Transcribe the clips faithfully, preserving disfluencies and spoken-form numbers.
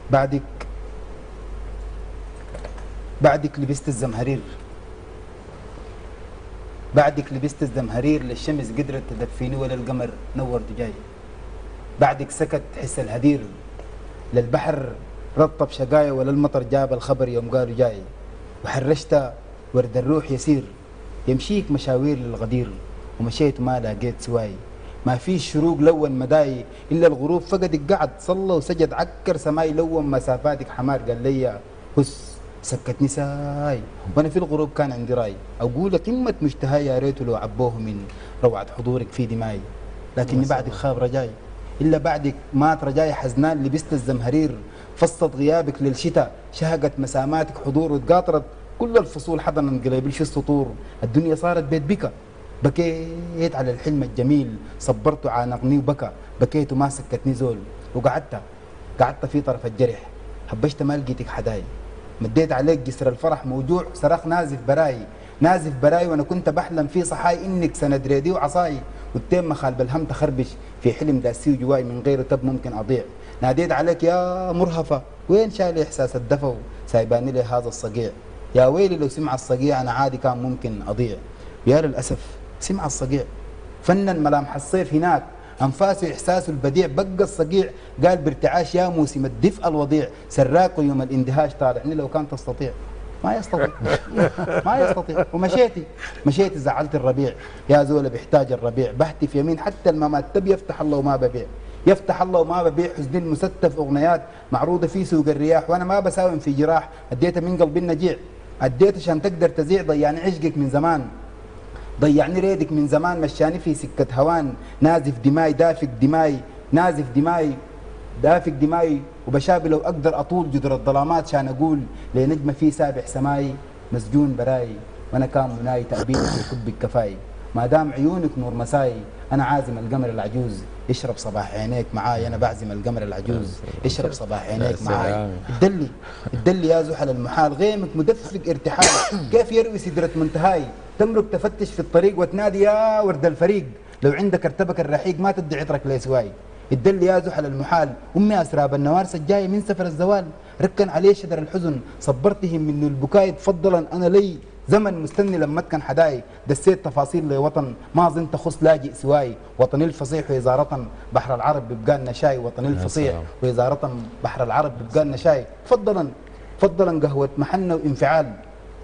بعدك بعدك لبست الزمهرير، بعدك لبست الزمهرير، للشمس قدرت تدفيني ولا القمر نور دجاي. بعدك سكت حس الهدير، للبحر رطب شقايا ولا المطر جاب الخبر يوم قالوا جاي. وحرشت ورد الروح يسير، يمشيك مشاوير للغدير، ومشيت وما لقيت سواي. ما في شروق لون مداي الا الغروب فقدك قعد صلى وسجد عكر سماي لون مسافاتك حمار قال لي هس سكتني ساي. وانا في الغروب كان عندي راي اقول قمه مشتهاي يا ريت لو عبوه من روعه حضورك في دماي. لكني بعدك خاب رجاي الا بعدك مات رجاي حزنان لبست الزمهرير. فصت غيابك للشتاء شهقت مساماتك حضور وتقاطرت كل الفصول حضنا قليبلش السطور. الدنيا صارت بيت بكى بكيت على الحلم الجميل صبرت عانقني وبكى بكيت وما سكتني زول. وقعدت قعدت في طرف الجرح هبشت ما لقيتك حداي. مديت عليك جسر الفرح موجوع صراخ نازف براي نازف براي وانا كنت بحلم في صحاي انك سند ريدي وعصاي. والتيم مخال بالهم تخربش في حلم داسي وجواي من غيره تب ممكن اضيع. ناديت عليك يا مرهفه وين شايل احساس الدفى سايباني لي هذا الصقيع. يا ويلي لو سمع الصقيع انا عادي كان ممكن اضيع. يا للاسف سمع الصقيع فنن ملامح الصيف هناك انفاسه احساسه البديع بقى الصقيع قال بارتعاش يا موسم الدفء الوضيع سراق يوم الاندهاش طالعني لو كان تستطيع. ما يستطيع ما يستطيع. ومشيتي مشيتي زعلت الربيع يا زول بيحتاج الربيع بهتف يمين حتى الممات تب يفتح الله وما ببيع. يفتح الله وما ببيع حزن المستف اغنيات معروضه في سوق الرياح وانا ما بساوم في جراح اديتها من قلبي النجيع اديت عشان تقدر تزيع ضيعني عشقك من زمان ضيعني ريدك من زمان مشاني في سكة هوان نازف دماي دافق دماي نازف دماي دافق دماي وبشابي لو أقدر أطول جدر الظلامات شان أقول لنجمة في سابح سماي مسجون براي وأنا كان مناي تأبينك وكبك كفاي. ما دام عيونك نور مساي أنا عازم القمر العجوز اشرب صباح عينيك معاي. أنا بعزم القمر العجوز اشرب صباح عينيك معاي. الدلي الدلي يا زحل المحال غيمك مدفق ارتحال كيف يروي سدرة منتهاي. تمرق تفتش في الطريق وتنادي يا ورد الفريق لو عندك ارتبك الرحيق ما تدي عطرك ليسواي. الدل يا زحل المحال امي اسراب النوارس الجايه من سفر الزوال ركن عليه شدر الحزن صبرتهم من البكاء تفضلا انا لي زمن مستني لما كان حداي دسيت تفاصيل لوطن ما ظنت خص لاجئ سواي. وطني الفصيح وإزارة بحر العرب بيبقى لنا شاي وطني الفصيح وإزارة بحر العرب بيبقى لنا شاي. تفضلا تفضلا قهوه محنه وانفعال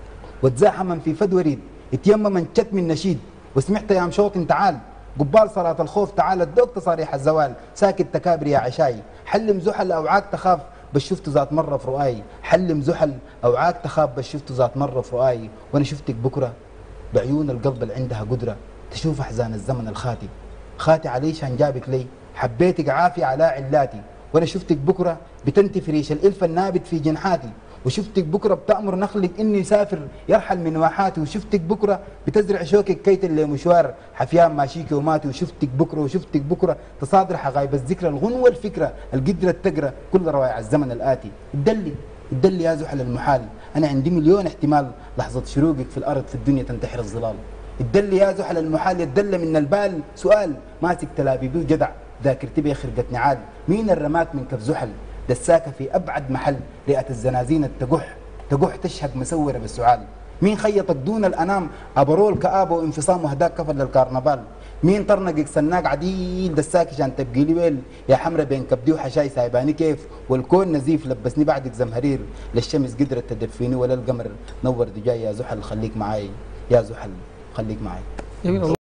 وتزاحما في فد وريد اتيمم شتم النشيد وسمعت يا مشوط تعال قبال صلاة الخوف تعال ادوك تصاريح الزوال ساكت تكابر يا عشاي. حلم زحل اوعاك تخاف بس شفته ذات مرة في رؤاي. حلم زحل اوعاك تخاف بس شفته ذات مرة في رؤاي. وانا شفتك بكرة بعيون القلب اللي عندها قدرة تشوف احزان الزمن الخاتي خاتي علي شان جابك لي حبيتك عافية على علاتي. وانا شفتك بكرة بتنتفي ريش الالف النابت في جنحاتي. وشفتك بكره بتأمر نخلك اني يسافر يرحل من واحاتي. وشفتك بكره بتزرع شوكك كيت اللي مشوار حفيان ماشيكي وماتي. وشفتك بكره وشفتك بكره تصادر حغايب الذكرى الغنوه الفكره القدره التقرا كل روائع الزمن الاتي. الدلي الدلي يا زحل المحال انا عندي مليون احتمال لحظه شروقك في الارض في الدنيا تنتحر الظلال. الدلي يا زحل المحال يدل من البال سؤال ماسك تلابيبي وجدع ذاكرتي بي خرقه نعال. مين الرماك من كف زحل دساكة في أبعد محل رئة الزنازين التقح تقح تشهق مسورة بالسعال. مين خيطك دون الأنام أبرول كآبة وانفصام وهداك كفر للكارنفال. مين طرنقك سناق عديل دساك عشان تبقي لي ويل يا حمرة بين كبدي وحشاي سايباني كيف والكون نزيف لبسني بعدك زمهرير. للشمس قدرت تدفيني ولا القمر نور دجاي. يا زحل خليك معاي يا زحل خليك معاي.